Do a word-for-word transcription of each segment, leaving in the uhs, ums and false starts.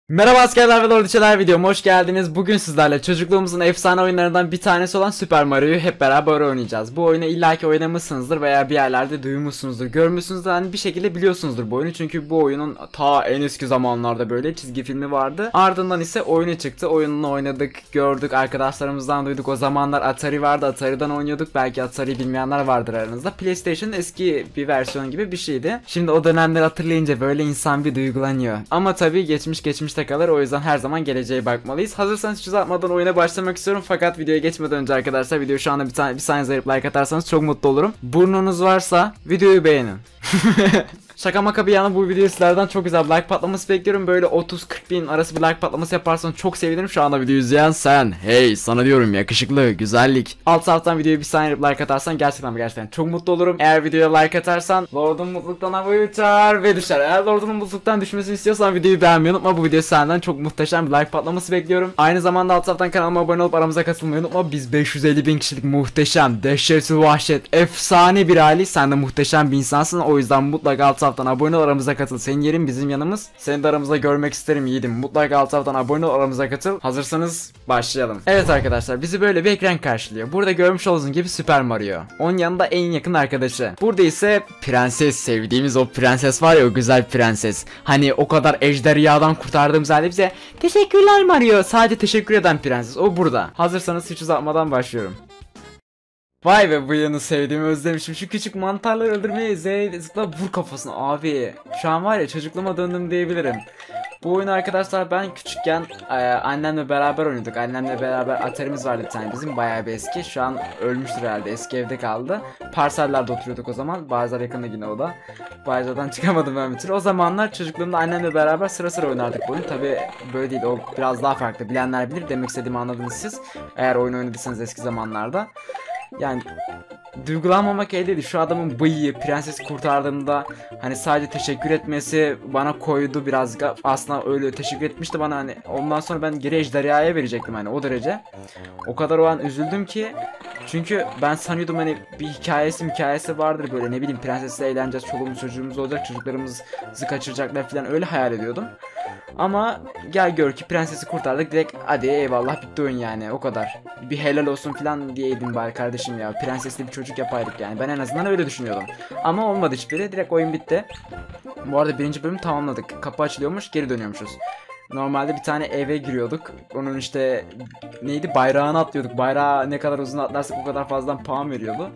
Merhaba askerler ve lordçeler, videoma hoş geldiniz. Bugün sizlerle çocukluğumuzun efsane oyunlarından bir tanesi olan Super Mario'yu hep beraber oynayacağız. Bu oyunu illaki oynamışsınızdır veya bir yerlerde duymuşsunuzdur, görmüşsünüzdür, hani bir şekilde biliyorsunuzdur bu oyunu. Çünkü bu oyunun ta en eski zamanlarda böyle çizgi filmi vardı. Ardından ise oyunu çıktı. Oyununu oynadık, gördük, arkadaşlarımızdan duyduk. O zamanlar Atari vardı, Atari'den oynuyorduk. Belki Atari'yi bilmeyenler vardır aranızda. PlayStation'ın eski bir versiyonu gibi bir şeydi. Şimdi o dönemleri hatırlayınca böyle insan bir duygulanıyor. Ama tabii geçmiş geçmiş kalır, o yüzden her zaman geleceğe bakmalıyız. Hazırsanız hiç uzatmadan oyuna başlamak istiyorum, fakat videoya geçmeden önce arkadaşlar, video şu anda bir tane bir saniye zayıf like atarsanız çok mutlu olurum. Burnunuz varsa videoyu beğenin. Şaka maka bir yana, bu videoyu sizlerden çok güzel bir like patlaması bekliyorum. Böyle otuz kırk bin arası bir like patlaması yaparsanız çok sevinirim. Şu anda videoyu izleyen sen, hey sana diyorum, yakışıklı, güzellik. Alt taraftan videoyu bir saniye like atarsan gerçekten gerçekten çok mutlu olurum. Eğer videoya like atarsan Lord'un mutluluktan havayı uçar ve düşer. Eğer Lord'un mutluluktan düşmesini istiyorsan videoyu beğenmeyi unutma. Bu video senden çok muhteşem bir like patlaması bekliyorum. Aynı zamanda alt taraftan kanalıma abone olup aramıza katılmayı unutma. Biz beş yüz elli bin kişilik muhteşem, dehşetli, vahşet, efsane bir aile. Sen de muhteşem bir insansın. O yüzden mutlaka alt taraftan abone ol, aramıza katıl. Senin yerin bizim yanımız. Seni de aramızda görmek isterim yiğidim. Mutlaka alt taraftan abone ol, aramıza katıl. Hazırsanız başlayalım. Evet arkadaşlar, bizi böyle bir ekran karşılıyor. Burada görmüş olduğunuz gibi Super Mario. Onun yanında en yakın arkadaşı. Burada ise prenses, sevdiğimiz o prenses var ya, o güzel prenses. Hani o kadar ejderhadan kurtardığımız halde bize teşekkürler Mario, sadece teşekkür eden prenses. O burada. Hazırsanız hiç uzatmadan başlıyorum. Vay be, bu yanı sevdiğimi özlemişim. Şu küçük mantarları öldürmeye Z zıpla vur kafasına abi. Şu an var ya, çocukluğuma döndüm diyebilirim. Bu oyunu arkadaşlar ben küçükken e, annemle beraber oynuyorduk. Annemle beraber Atari'miz vardı bir tane bizim, bayağı bir eski. Şu an ölmüştür herhalde, eski evde kaldı. Parsellerde oturuyorduk o zaman. Bazılar yakında yine o da. Bazılardan çıkamadım ben bir türlü. O zamanlar çocukluğumda annemle beraber sıra sıra oynardık bu oyunu. Tabi böyle değil, o biraz daha farklı. Bilenler bilir, demek istediğimi anladınız siz. Eğer oyun oynadıysanız eski zamanlarda. Yani duygulanmamak elde değil. Şu adamın bıyığı, prensesi kurtardığımda hani sadece teşekkür etmesi bana koydu biraz. Aslında öyle teşekkür etmişti bana, hani ondan sonra ben geri ejderhaya verecektim, hani o derece. O kadar o an üzüldüm ki. Çünkü ben sanıyordum hani bir hikayesi hikayesi vardır, böyle ne bileyim, prensesle eğleneceğiz, çoluğumuz çocuğumuz olacak, çocuklarımızı kaçıracaklar falan, öyle hayal ediyordum. Ama gel gör ki prensesi kurtardık direkt, hadi eyvallah, bitti oyun yani, o kadar. Bir helal olsun falan diyeydim bari kardeşim ya, prensesli bir çocuk yapaydık yani, ben en azından öyle düşünüyordum. Ama olmadı hiçbiri, direkt oyun bitti. Bu arada birinci bölümü tamamladık, kapı açılıyormuş, geri dönüyormuşuz. Normalde bir tane eve giriyorduk. Onun işte neydi, bayrağını atlıyorduk. Bayrağı ne kadar uzun atlarsak o kadar fazladan puan veriyordu.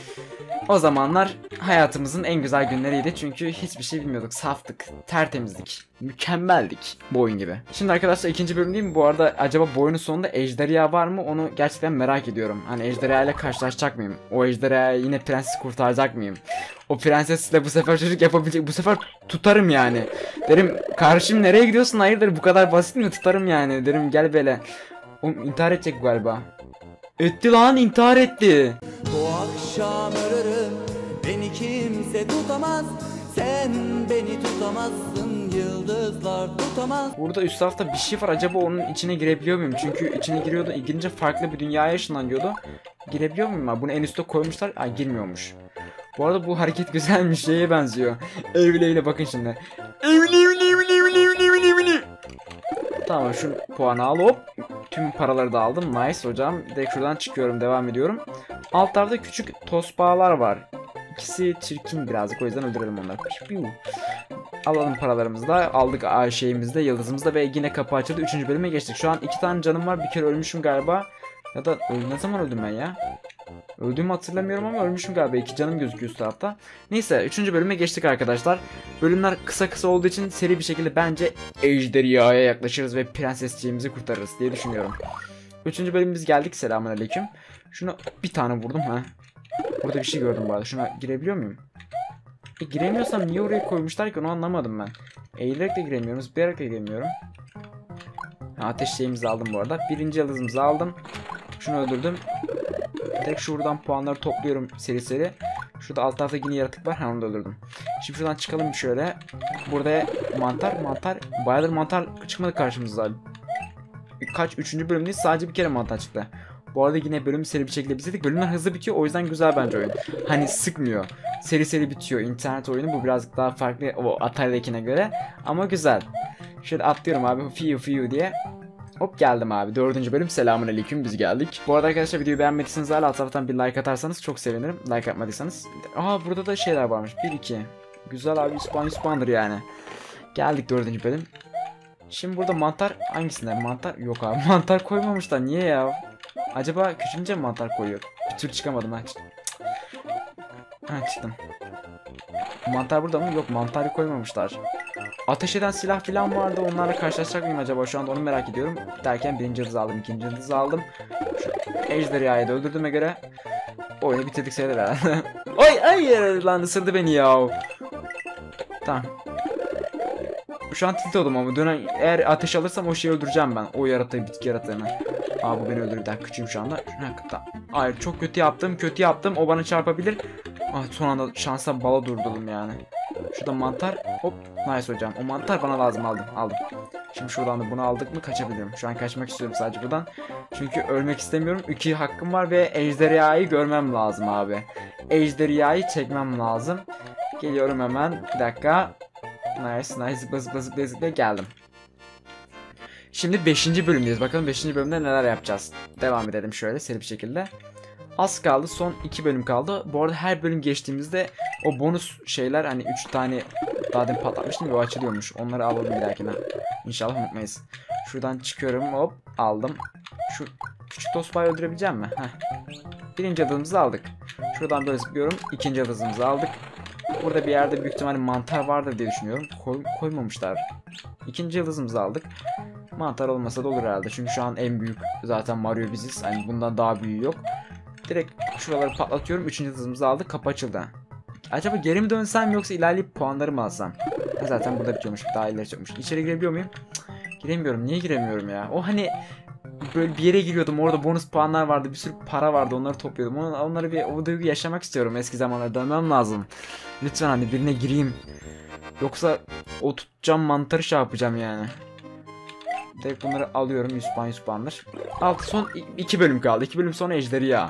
O zamanlar hayatımızın en güzel günleriydi. Çünkü hiçbir şey bilmiyorduk. Saftık, tertemizdik, mükemmeldik bu oyun gibi. Şimdi arkadaşlar ikinci bölüm değil mi? Bu arada acaba bu oyunun sonunda ejderha var mı? Onu gerçekten merak ediyorum. Hani ejderha ile karşılaşacak mıyım? O ejderhaya yine prenses kurtaracak mıyım? O prensesle bu sefer çocuk yapabilecek. Bu sefer tutarım yani. Derim kardeşim, nereye gidiyorsun? Hayırdır, bu kadar basit mi? Tutarım yani. Derim gel böyle. Oğlum intihar edecek galiba. Etti lan, intihar etti. Bu akşam ölürüm, beni kimse tutamaz. Sen beni tutamazsın, yıldızlar tutamaz. Burada üst tarafta bir şey var, acaba onun içine girebiliyor muyum? Çünkü içine giriyordu, girince farklı bir dünyaya ışınlanıyordu. Girebiliyor muyum ha? Bunu en üstte koymuşlar. Ay, girmiyormuş. Bu arada bu hareket güzelmiş, şeye benziyor. Evli evli, bakın şimdi. Evli evli evli evli evli evli evli. Tamam, şu puanı al, hop. Tüm paraları da aldım. Nice hocam. Direkt şuradan çıkıyorum, devam ediyorum. Alt tarafta küçük tosbağalar var. İkisi çirkin birazcık, o yüzden öldürelim onları. Alalım paralarımızı da, aldık şeyimizi de, yıldızımızı da, ve yine kapı açıldı. Üçüncü bölüme geçtik. Şu an iki tane canım var. Bir kere ölmüşüm galiba. Ya da ne zaman öldüm ben ya? Öldüğümü hatırlamıyorum ama ölmüşüm galiba. İki canım gözüküyor üst tarafta. Neyse, üçüncü bölüme geçtik arkadaşlar. Bölümler kısa kısa olduğu için seri bir şekilde bence ejderhaya yaklaşırız ve prensesciğimizi kurtarırız diye düşünüyorum. Üçüncü bölümümüz geldik. Selamünaleyküm. Şuna bir tane vurdum ha. Burada bir şey gördüm bu arada. Şuna girebiliyor muyum? E, giremiyorsam niye oraya koymuşlar ki, onu anlamadım ben. Eğilerek de giremiyoruz, zıplayarak da giremiyorum. Ha, ateş şeyimizi aldım bu arada. Birinci yıldızımızı aldım. Şunu öldürdüm. Tek şuradan puanları topluyorum seri seri. Şurada alt tarafta yine yaratık var. Ha, onu da öldürdüm. Şimdi şuradan çıkalım bir şöyle. Burada mantar mantar. Bayağıdır mantar çıkmadı karşımıza. Kaç? Üçüncü bölümdeyiz. Sadece bir kere mantar çıktı. Bu arada yine bölüm seri bir şekilde bitirdik. Bölümler hızlı bitiyor, o yüzden güzel bence oyun. Hani sıkmıyor. Seri seri bitiyor. İnternet oyunu bu birazcık daha farklı o Atari'dekine göre. Ama güzel. Şöyle atlıyorum abi fiyu fiyu diye. Hop geldim abi. Dördüncü bölüm. Selamünaleyküm, biz geldik. Bu arada arkadaşlar videoyu beğenmediyseniz hala alt taraftan bir like atarsanız çok sevinirim. Like atmadıysanız. Aa burada da şeyler varmış. bir iki. Güzel abi, yüz puan yüz puandır yani. Geldik dördüncü bölüm. Şimdi burada mantar hangisinden? Mantar yok abi. Mantar koymamışlar. Niye ya? Acaba küçülünce mi mantar koyuyor? Bir türlü çıkamadım ha. Ha çıktım. Mantar burada mı? Yok, mantarı koymamışlar. Ateş eden silah falan vardı. Onlarla karşılaşacak mıyım acaba? Şu anda onu merak ediyorum. Derken birinci yıldız aldım, ikinci yıldız aldım. Şu ejderhayı da öldürdüğüme göre oyunu bitirdik sayılır herhalde. Ay ay lan, ısırdı beni ya. Tamam. Şu an tilt oldum ama dönen, eğer ateş alırsam o şeyi öldüreceğim ben. O yaratığı, bitki yaratığını. Aa bu beni öldürür. Daha küçüğüm şu anda. Hayır, çok kötü yaptım. Kötü yaptım. O bana çarpabilir. Ah, son anda şansa bala durdurdum yani. Şurada mantar. Hop. Nice hocam. O mantar bana lazım, aldım. Aldım. Şimdi şuradan da bunu aldık mı kaçabiliyorum. Şu an kaçmak istiyorum sadece buradan. Çünkü ölmek istemiyorum. iki hakkım var ve ejderhayı görmem lazım abi. Ejderhayı çekmem lazım. Geliyorum hemen. Bir dakika. Nice nice, zıpla zıpla zıpla zıpla geldim. Şimdi beşinci bölümdeyiz. Bakalım beşinci bölümde neler yapacağız. Devam edelim şöyle seri bir şekilde. Az kaldı. Son iki bölüm kaldı. Bu arada her bölüm geçtiğimizde o bonus şeyler, hani üç tane daha demin patlatmıştım ya, o açılıyormuş. Onları alalım bir dahakine. İnşallah unutmayız. Şuradan çıkıyorum, hop aldım. Şu küçük tosbağayı öldürebileceğim mi? Heh. Birinci yıldızımızı aldık. Şuradan böyle zıplıyorum. İkinci yıldızımızı aldık. Burada bir yerde büyük ihtimalle mantar vardır diye düşünüyorum. Koy, koymamışlar. İkinci yıldızımızı aldık. Mantar olmasa da olur herhalde. Çünkü şu an en büyük zaten Mario biziz. Hani bundan daha büyüğü yok. Direkt şuraları patlatıyorum. Üçüncü yıldızımızı aldık. Kapı açıldı. Acaba geri mi dönsem yoksa ilerleyip puanları mı alsam? Ha, zaten burada bitiyormuş. Daha ileri çıkmış. İçeri girebiliyor muyum? Cık, giremiyorum. Niye giremiyorum ya? O hani böyle bir yere giriyordum. Orada bonus puanlar vardı. Bir sürü para vardı. Onları topluyordum. Onları bir, o duyguyu yaşamak istiyorum. Eski zamanlarda dönmem lazım. Lütfen hani birine gireyim. Yoksa o tutacağım mantarı şey yapacağım yani. Direkt bunları alıyorum. yüz puan yüz puandır. Altı son iki bölüm kaldı. iki bölüm sonra ejderha.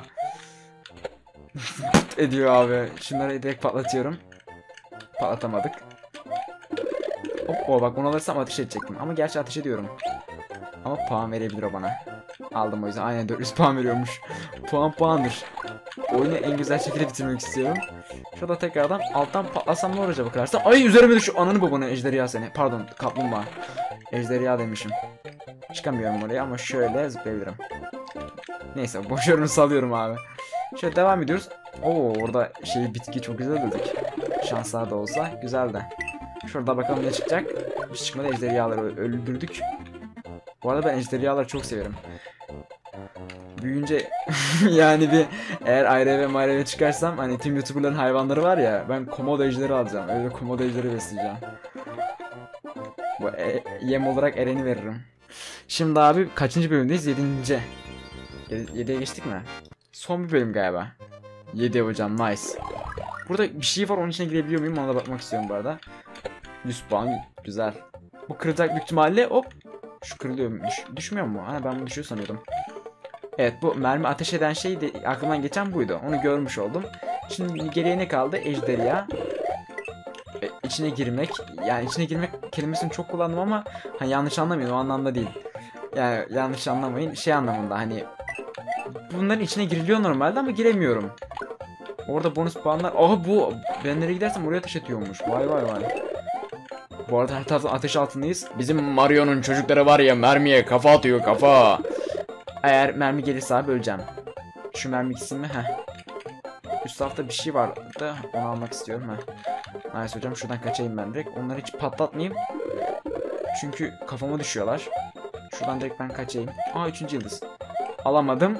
Ediyor abi. Şunları direkt patlatıyorum. Patlatamadık. Hop, o bak bunu alırsam ateş edecektim. Ama gerçi ateş ediyorum. Ama puan verebilir o bana. Aldım o yüzden. Aynen dört yüz puan veriyormuş. Puan puandır. Oyunu en güzel şekilde bitirmek istiyorum. Şurada tekrardan alttan patlasam ne olur acaba kırarsam. Ay üzerime düş, ananı babanı ejderha seni. Pardon, kaplumbağa. Ejderha demişim. Çıkamıyorum oraya ama şöyle zıplayabilirim. Neyse boşverimi salıyorum abi. Şöyle devam ediyoruz. Oo orada şey bitki çok güzel dedik. Şanslar da olsa güzel de. Şurada bakalım ne çıkacak. Bir çıkmadı, ejderhaları öldürdük. Bu arada ben ejderhaları çok severim. Büyüyünce yani bir eğer ayrı ve mayreve çıkarsam hani tüm youtuberların hayvanları var ya, ben komodo ejderi alacağım. Öyle komodo ejderi besleyeceğim. Bu e yem olarak Eren'i veririm. Şimdi abi kaçıncı bölümdeyiz? Yedinci. Yediye geçtik mi? Son bir bölüm galiba. Yedi hocam, nice. Burada bir şey var, onun içine girebiliyor muyum, ona da bakmak istiyorum bu arada. yüz puan güzel. Bu kırılacak büyük ihtimalle, hop. Şu kırılıyor mu? Düş düşmüyor mu? Hani ben bunu düşüyor sanıyordum. Evet, bu mermi ateş eden şey de aklımdan geçen buydu. Onu görmüş oldum. Şimdi geriye ne kaldı? Ejderha. E, içine girmek. Yani içine girmek kelimesini çok kullandım ama hani yanlış anlamayın, o anlamda değil. Yani yanlış anlamayın, şey anlamında hani bunların içine giriliyor normalde ama giremiyorum. Orada bonus puanlar. Aha bu ben nereye gidersem oraya ateş ediyormuş. Vay vay vay. Bu arada her taraftan ateş altındayız. Bizim Mario'nun çocukları var ya, mermiye kafa atıyor, kafa. Eğer mermi gelirse abi öleceğim. Şu mermi gitsin mi? Heh. Üst tarafta bir şey vardı. Onu almak istiyorum. Heh. Nice hocam, şuradan kaçayım ben direkt. Onları hiç patlatmayayım. Çünkü kafama düşüyorlar. Şuradan direkt ben kaçayım. Aa üçüncü yıldız. Alamadım.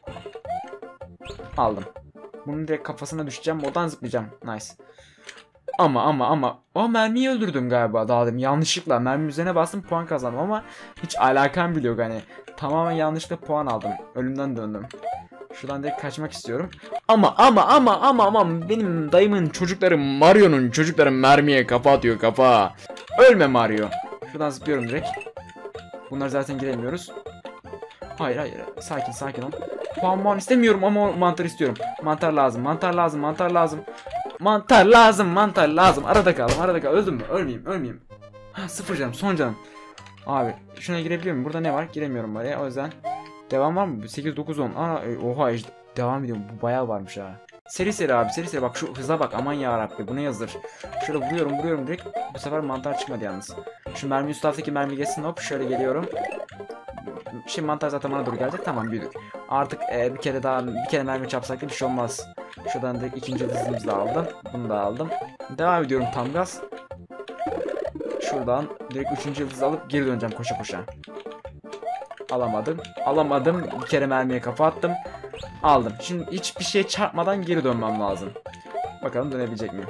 Aldım. Bunun direkt kafasına düşeceğim. Oradan zıplayacağım. Nice. Ama ama ama. O mermiyi öldürdüm galiba daha demin. Yanlışlıkla mermi üzerine bastım, puan kazandım ama hiç alakam bile yok hani. Tamamen yanlışlıkla puan aldım. Ölümden döndüm. Şuradan direkt kaçmak istiyorum. Ama ama ama ama ama benim dayımın çocukları, Mario'nun çocukları mermiye kafa atıyor, kafa. Ölme Mario. Şuradan zıplıyorum direkt. Bunlar zaten giremiyoruz. Hayır hayır. Sakin sakin ol. Puan puan istemiyorum ama mantar istiyorum. Mantar lazım. Mantar lazım. Mantar lazım. Mantar lazım. Mantar lazım. Arada kaldım. Arada kaldım. Öldüm mü? Ölmeyeyim. Ölmeyeyim. Ha, sıfır canım. Son canım. Abi şuna girebiliyor muyum? Burada ne var? Giremiyorum oraya. O yüzden devam var mı? sekiz dokuz on. Aa e, oha işte devam ediyorum. Bu bayağı varmış ha. Seri seri abi seri seri bak şu hıza bak aman yarabbi bu ne yazır. Şöyle vuruyorum vuruyorum direkt. Bu sefer mantar çıkmadı yalnız. Şu mermi üst taraftaki mermi geçsin hop şöyle geliyorum. Şimdi mantar zaten bana doğru gelecek tamam büyüdük. Artık e, bir kere daha bir kere mermi çarpsak da bir şey olmaz. Şuradan direkt ikinci hızımızı da aldım. Bunu da aldım. Devam ediyorum tam gaz. Şuradan direkt üçüncü yıldızı alıp geri döneceğim koşa koşa. Alamadım. Alamadım. Bir kere mermiye kafa attım. Aldım. Şimdi hiçbir şey çarpmadan geri dönmem lazım. Bakalım dönebilecek miyim?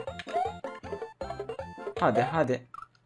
Hadi hadi.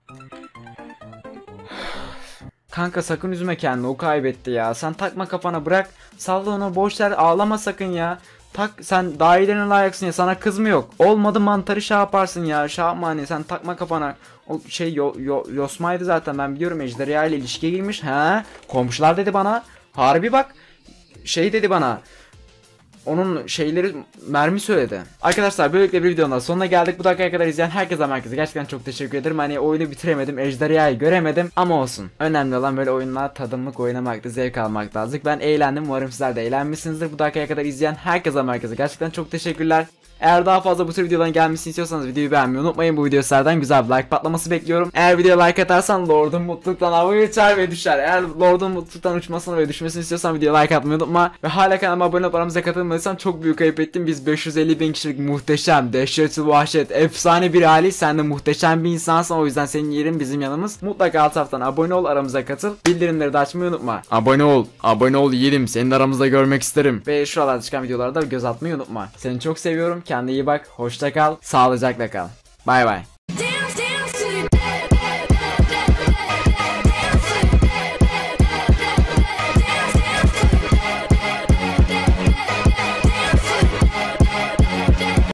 Kanka sakın üzme kendini o kaybetti ya. Sen takma kafana bırak. Salla onu boş ver ağlama sakın ya. Tak sen daha iyilerine layıksın ya sana kız mı yok? Olmadı mantarı şey yaparsın ya şey yapma hani sen takma kafana. O şey yo, yo, Yosma'ydı zaten ben biliyorum ejderha ile ilişkiye girmiş. He komşular dedi bana. Harbi bak şey dedi bana. Onun şeyleri mermi söyledi. Arkadaşlar böylelikle bir videonun sonuna geldik. Bu dakikaya kadar izleyen herkese herkese gerçekten çok teşekkür ederim. Hani oyunu bitiremedim. Ejderhayı göremedim ama olsun. Önemli olan böyle oyunlar tadımlık oynamakta, zevk almakta azıcık. Ben eğlendim. Umarım sizler de eğlenmişsinizdir. Bu dakikaya kadar izleyen herkese herkese gerçekten çok teşekkürler. Eğer daha fazla bu tür videoların gelmesini istiyorsanız videoyu beğenmeyi unutmayın. Bu video sizlerden güzel bir like patlaması bekliyorum. Eğer videoya like atarsan Lord'un mutluluktan havaya uçar ve düşer. Eğer Lord'un mutluluktan uçmasını ve düşmesini istiyorsan videoya like atmayı unutma. Ve hala kanalıma abone olup aramıza katılmadıysan çok büyük ayıp ettim. Biz beş yüz elli bin kişilik muhteşem, dehşetli, vahşet, efsane bir hali. Sen de muhteşem bir insansın. O yüzden senin yerin bizim yanımız. Mutlaka alt taraftan abone ol, aramıza katıl. Bildirimleri de açmayı unutma. Abone ol. Abone ol yiğidim. Seni de aramızda görmek isterim. Ve şuralarda çıkan videolarda göz atmayı unutma. Seni çok seviyorum. Kendine iyi bak. Hoşça kal. Sağlıcakla kal. Bay bay.